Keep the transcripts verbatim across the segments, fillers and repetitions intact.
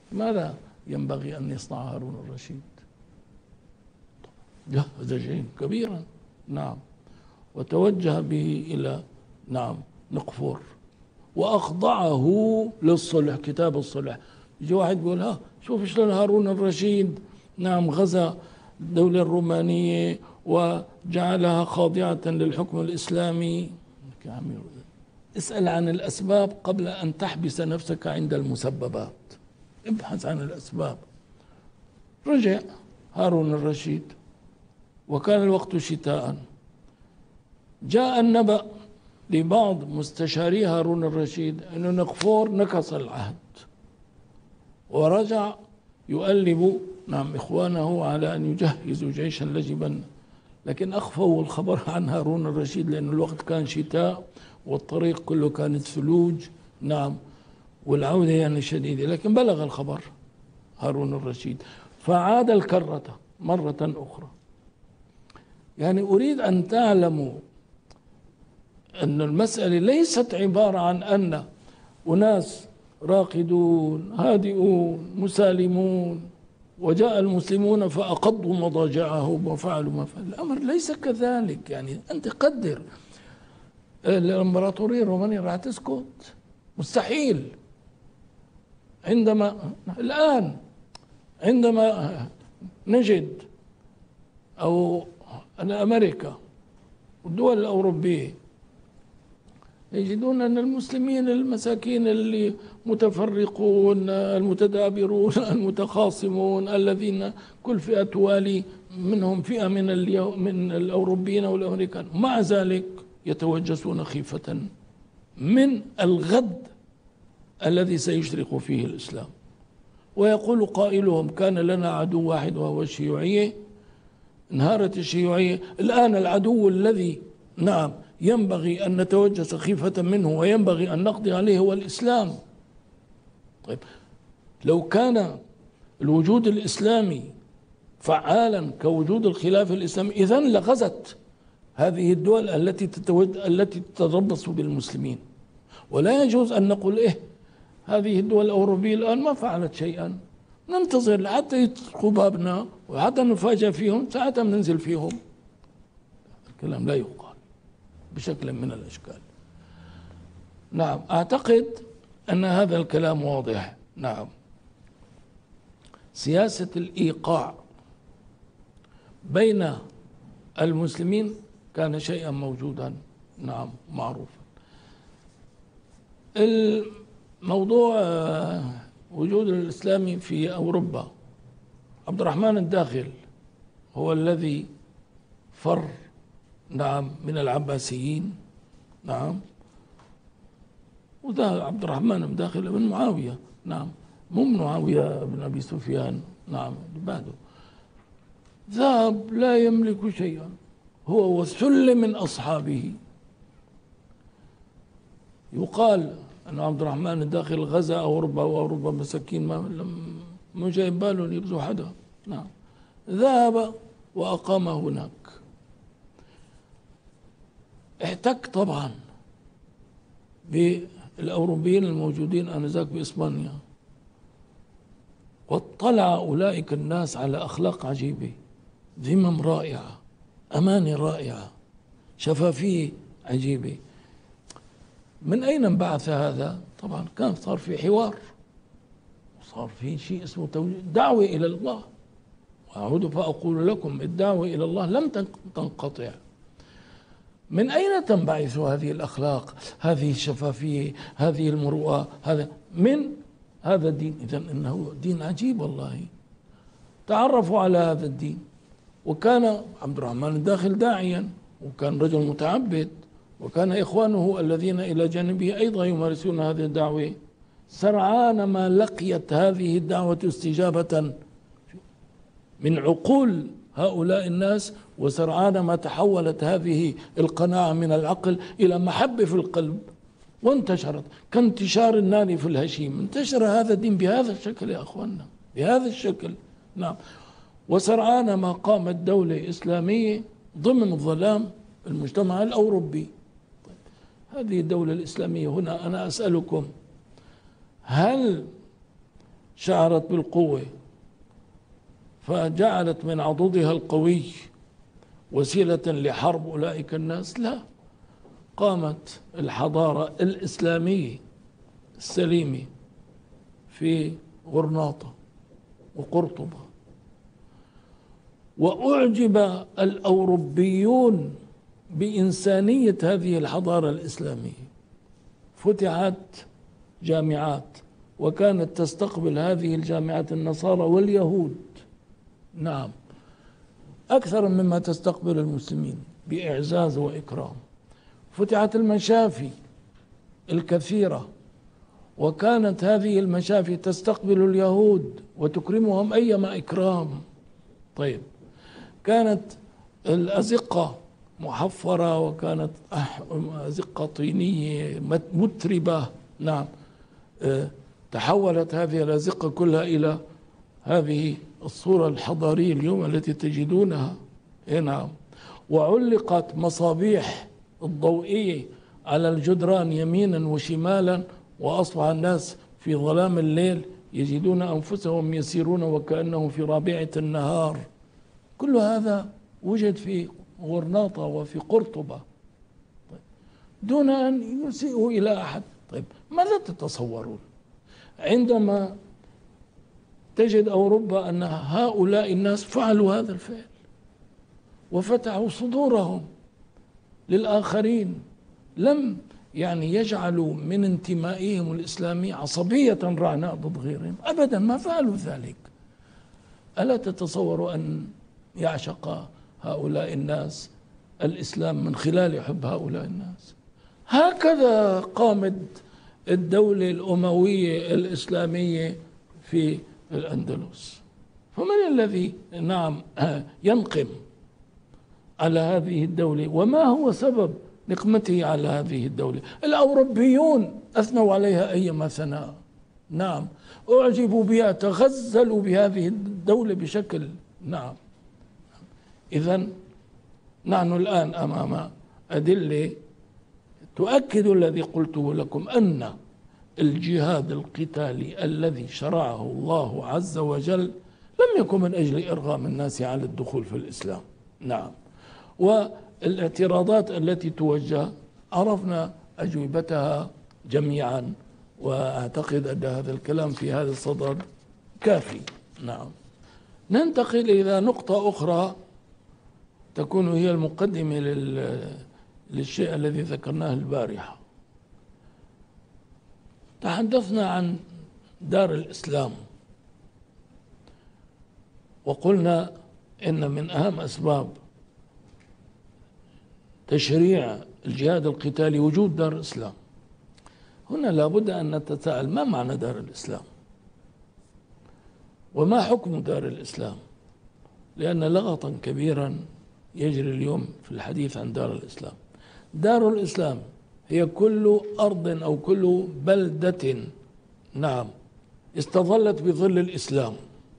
ماذا ينبغي أن يصنع هارون الرشيد؟ جهز جيشا كبيرا، نعم، وتوجه به إلى نعم نقفور وأخضعه للصلح، كتاب الصلح. يجي واحد بيقول ها شوف شلون هارون الرشيد نعم غزا الدولة الرومانية وجعلها خاضعة للحكم الإسلامي. اسأل عن الأسباب قبل أن تحبس نفسك عند المسببات، ابحث عن الأسباب. رجع هارون الرشيد وكان الوقت شتاء، جاء النبأ لبعض مستشاري هارون الرشيد أن نقفور نكص العهد ورجع يؤلب نعم إخوانه على أن يجهزوا جيشا لجبا، لكن أخفوا الخبر عن هارون الرشيد لأن الوقت كان شتاء والطريق كله كانت ثلوج، نعم، والعودة يعني شديدة، لكن بلغ الخبر هارون الرشيد فعاد الكرة مرة أخرى. يعني أريد أن تعلموا أن المسألة ليست عبارة عن أن أناس راقدون هادئون مسالمون وجاء المسلمون فأقضوا مضاجعهم وفعلوا ما فعلوا. الأمر ليس كذلك. يعني أنت قدر الإمبراطورية الرومانية راح تسكت؟ مستحيل. عندما الآن عندما نجد أو أمريكا والدول الأوروبية يجدون أن المسلمين المساكين اللي متفرقون المتدابرون المتخاصمون الذين كل فئة توالي منهم فئة من من الأوروبيين والأمريكان، مع ذلك يتوجسون خيفة من الغد الذي سيشرق فيه الإسلام. ويقول قائلهم كان لنا عدو واحد وهو الشيوعية، انهارت الشيوعية، الآن العدو الذي نعم ينبغي أن نتوجس خيفة منه وينبغي أن نقضي عليه هو الإسلام. طيب لو كان الوجود الإسلامي فعالا كوجود الخلافة الإسلامي إذن لغزت هذه الدول التي تتوج... التي تتربص بالمسلمين. ولا يجوز أن نقول إيه هذه الدول الأوروبية الآن ما فعلت شيئا، ننتظر حتى يطرقوا بابنا وحتى نفاجأ فيهم ساعتها ننزل فيهم. الكلام لا يقال بشكل من الأشكال. نعم أعتقد أن هذا الكلام واضح. نعم سياسة الإيقاع بين المسلمين كان شيئا موجودا، نعم معروفا. الموضوع وجود الإسلامي في أوروبا، عبد الرحمن الداخل هو الذي فر نعم من العباسيين، نعم، وذا عبد الرحمن الداخل بن معاوية، نعم، مو من معاوية بن أبي سفيان، نعم بعده، ذهب لا يملك شيئا هو وسل من أصحابه. يقال أن عبد الرحمن الداخل غزا أوروبا وأوروبا مساكين ما ما جايب باله يغزو حدا، نعم، ذهب وأقام هناك، احتك طبعا بالأوروبيين الموجودين آنذاك بإسبانيا، واطلع أولئك الناس على أخلاق عجيبة، ذمم رائعة، أماني رائعة، شفافية عجيبة. من أين انبعث هذا؟ طبعا كان صار في حوار وصار في شيء اسمه دعوة إلى الله. وأعود فأقول لكم الدعوة إلى الله لم تنقطع. من أين تنبعث هذه الأخلاق، هذه الشفافية، هذه المروءة؟ هذا من هذا الدين. إذن إنه دين عجيب والله. تعرفوا على هذا الدين. وكان عبد الرحمن الداخل داعيا وكان رجل متعبد، وكان إخوانه الذين إلى جانبه أيضا يمارسون هذه الدعوة. سرعان ما لقيت هذه الدعوة استجابة من عقول هؤلاء الناس، وسرعان ما تحولت هذه القناعة من العقل إلى محبة في القلب وانتشرت كانتشار النار في الهشيم. انتشر هذا الدين بهذا الشكل يا أخواننا، بهذا الشكل، نعم. وسرعان ما قامت دولة إسلامية ضمن ظلام المجتمع الأوروبي. هذه الدولة الإسلامية هنا أنا أسألكم، هل شعرت بالقوة فجعلت من عضدها القوي وسيلة لحرب أولئك الناس. لا، قامت الحضارة الإسلامية السليمة في غرناطة وقرطبة، وأعجب الأوروبيون بإنسانية هذه الحضارة الإسلامية. فتحت جامعات وكانت تستقبل هذه الجامعات النصارى واليهود، نعم، أكثر مما تستقبل المسلمين بإعزاز وإكرام. فتحت المشافي الكثيرة وكانت هذه المشافي تستقبل اليهود وتكرمهم أيما إكرام. طيب، كانت الأزقة محفرة وكانت أزقة طينية متربة، نعم، تحولت هذه الأزقة كلها إلى هذه الصورة الحضارية اليوم التي تجدونها. نعم، وعلقت مصابيح الضوئية على الجدران يمينا وشمالا، وأصبح الناس في ظلام الليل يجدون أنفسهم يسيرون وكأنهم في رابعة النهار. كل هذا وجد في غرناطة وفي قرطبة دون أن يسيئوا إلى أحد. طيب، ماذا تتصورون عندما تجد أوروبا أن هؤلاء الناس فعلوا هذا الفعل وفتحوا صدورهم للآخرين؟ لم يعني يجعلوا من انتمائهم الإسلامي عصبية رعناء ضد غيرهم، أبدا ما فعلوا ذلك. ألا تتصوروا أن يعشق هؤلاء الناس الإسلام من خلال حب هؤلاء الناس؟ هكذا قامت الدولة الأموية الإسلامية في الأندلس. فمن الذي نعم ينقم على هذه الدولة؟ وما هو سبب نقمته على هذه الدولة؟ الأوروبيون أثنوا عليها أيما ثناء، نعم، أعجبوا بها، تغزلوا بهذه الدولة بشكل، نعم. إذن نحن الآن أمام أدلة تؤكد الذي قلته لكم، أن الجهاد القتالي الذي شرعه الله عز وجل لم يكن من أجل إرغام الناس على الدخول في الإسلام، نعم. والاعتراضات التي توجه عرفنا أجوبتها جميعا، وأعتقد أن هذا الكلام في هذا الصدد كافي، نعم. ننتقل إلى نقطة أخرى تكون هي المقدمة للشيء الذي ذكرناه البارحة. تحدثنا عن دار الإسلام وقلنا إن من أهم أسباب تشريع الجهاد القتالي وجود دار الإسلام. هنا لابد أن نتساءل، ما معنى دار الإسلام؟ وما حكم دار الإسلام؟ لأن لغطا كبيرا يجري اليوم في الحديث عن دار الإسلام. دار الإسلام هي كل أرض أو كل بلدة، نعم، استظلت بظل الإسلام،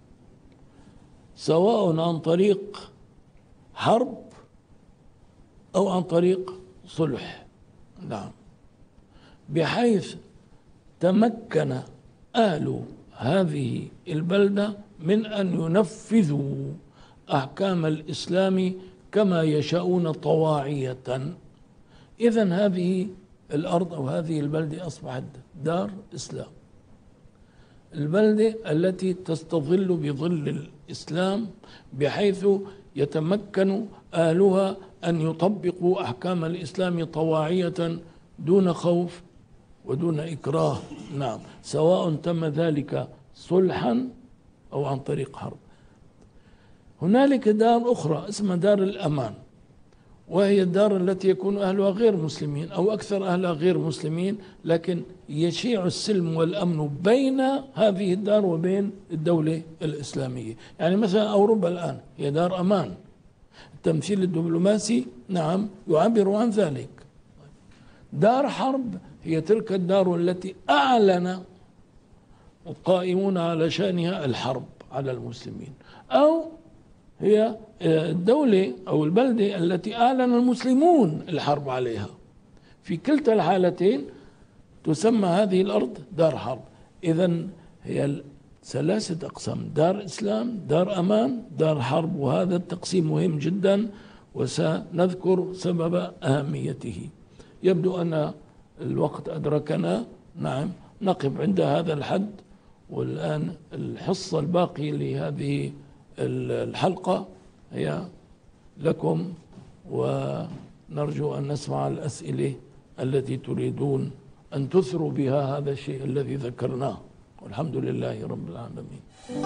سواء عن طريق حرب أو عن طريق صلح، نعم، بحيث تمكن أهل هذه البلدة من أن ينفذوا أحكام الإسلام كما يشاءون طواعية. إذن هذه الأرض أو هذه البلدة أصبحت دار إسلام، البلدة التي تستظل بظل الإسلام بحيث يتمكن أهلها أن يطبقوا أحكام الإسلام طواعية دون خوف ودون إكراه، نعم، سواء تم ذلك صلحا أو عن طريق حرب. هنالك دار أخرى اسمها دار الأمان، وهي الدار التي يكون أهلها غير مسلمين أو أكثر أهلها غير مسلمين، لكن يشيع السلم والأمن بين هذه الدار وبين الدولة الإسلامية. يعني مثلا أوروبا الآن هي دار أمان، التمثيل الدبلوماسي، نعم، يعبر عن ذلك. دار حرب هي تلك الدار التي أعلن القائمون على شأنها الحرب على المسلمين، أو هي الدولة أو البلدة التي أعلن المسلمون الحرب عليها. في كلتا الحالتين تسمى هذه الأرض دار حرب. إذن هي ثلاثة أقسام: دار إسلام، دار أمان، دار حرب. وهذا التقسيم مهم جدا وسنذكر سبب أهميته. يبدو أن الوقت أدركنا. نعم، نقف عند هذا الحد. والآن الحصة الباقي لهذه الحلقة هي لكم، ونرجو أن نسمع الأسئلة التي تريدون أن تثروا بها هذا الشيء الذي ذكرناه. والحمد لله رب العالمين.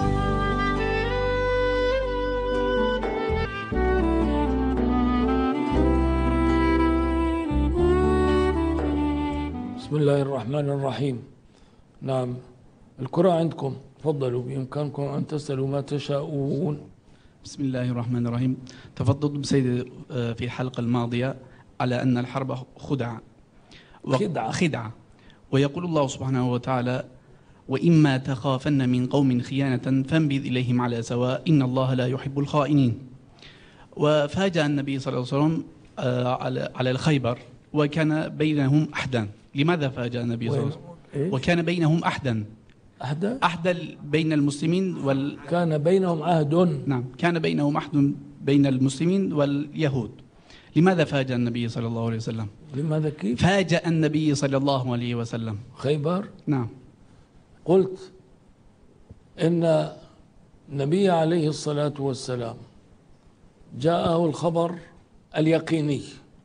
بسم الله الرحمن الرحيم. نعم، الكرة عندكم، تفضلوا، بإمكانكم أن تسألوا ما تشاءون. بسم الله الرحمن الرحيم. تفضلتم سيدي في الحلقة الماضية على أن الحرب خدعة خدعة خدعة ويقول الله سبحانه وتعالى: وإما تخافن من قوم خيانة فانبذ إليهم على سواء إن الله لا يحب الخائنين. وفاجأ النبي صلى الله عليه وسلم على الخيبر وكان بينهم أحدا. لماذا فاجأ النبي صلى الله عليه وسلم؟ وكان بينهم أحدا أحدا أحدا بين المسلمين وال كان بينهم عهد. نعم، كان بينهم عهد بين المسلمين واليهود. لماذا فاجأ النبي صلى الله عليه وسلم؟ لماذا كيف؟ فاجأ النبي صلى الله عليه وسلم خيبر. نعم. قلت إن النبي عليه الصلاة والسلام جاءه الخبر اليقيني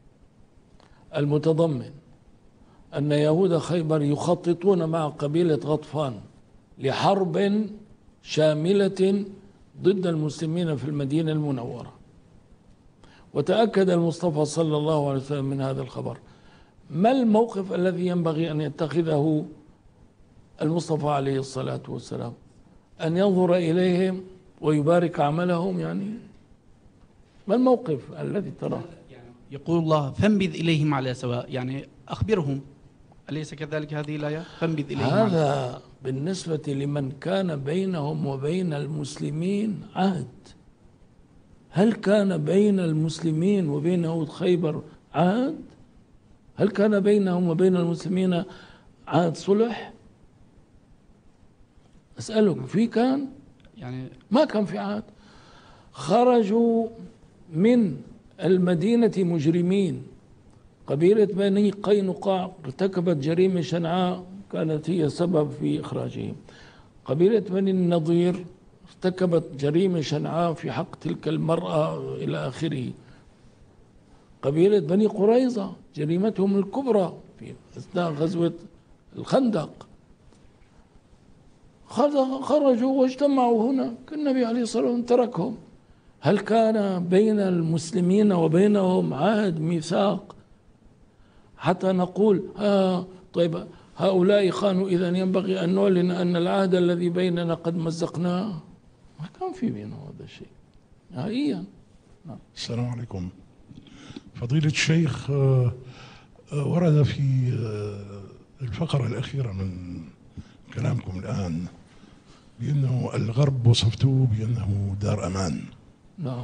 المتضمن أن يهود خيبر يخططون مع قبيلة غطفان لحرب شاملة ضد المسلمين في المدينة المنورة. وتأكد المصطفى صلى الله عليه وسلم من هذا الخبر. ما الموقف الذي ينبغي أن يتخذه المصطفى عليه الصلاة والسلام؟ أن ينظر إليهم ويبارك عملهم؟ يعني ما الموقف الذي تراه؟ يقول الله: فانبذ إليهم على سواء، يعني أخبرهم، أليس كذلك هذه الآية؟ فانبذ إليهم. هذا بالنسبة لمن كان بينهم وبين المسلمين عهد. هل كان بين المسلمين وبين يهود خيبر عهد؟ هل كان بينهم وبين المسلمين عهد صلح؟ أسألك، في كان؟ يعني ما كان في عهد. خرجوا من المدينة مجرمين. قبيلة بني قينقاع ارتكبت جريمة شنعاء كانت هي سبب في إخراجهم. قبيلة بني النضير ارتكبت جريمة شنعاء في حق تلك المرأة إلى آخره. قبيلة بني قريظة جريمتهم الكبرى في أثناء غزوة الخندق. خرجوا واجتمعوا هنا، النبي عليه الصلاة والسلام تركهم. هل كان بين المسلمين وبينهم عهد ميثاق حتى نقول آه طيب هؤلاء خانوا إذن ينبغي أن نعلن أن العهد الذي بيننا قد مزقناه؟ ما كان في بينهم هذا الشيء نهائيا. نعم. السلام عليكم. فضيلة الشيخ، ورد في الفقرة الأخيرة من كلامكم الآن بأنه الغرب وصفتوه بأنه دار أمان. نعم.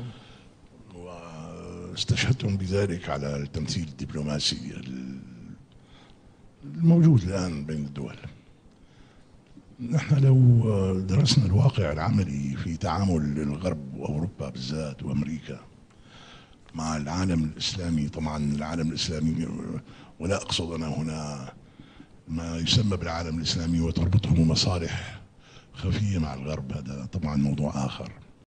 واستشهدتم بذلك على التمثيل الدبلوماسي الموجود الآن بين الدول. نحن لو درسنا الواقع العملي في تعامل الغرب وأوروبا بالذات وأمريكا مع العالم الإسلامي، طبعا العالم الإسلامي ولا أقصد أنا هنا ما يسمى بالعالم الإسلامي وتربطهم مصالح خفية مع الغرب، هذا طبعا موضوع آخر.